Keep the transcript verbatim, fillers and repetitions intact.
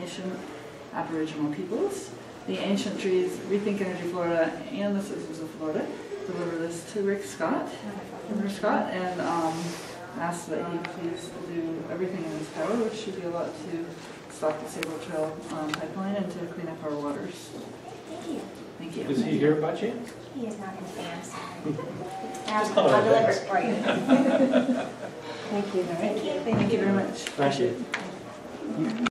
Nation Aboriginal peoples. The Ancient Trees, Rethink Energy Florida, and the Citizens of Florida deliver this to Rick Scott, Rick Scott, and um, ask that he please do everything in his power, which should be a lot, to stop the Sable Trail um, pipeline and to clean up our waters. Thank you. Thank you. Is he here by chance? He is not in advance. Just I'll thought I'd deliver it ask. for you. Thank you. All right. Thank you. Thank you very much. Thank you. Appreciate it.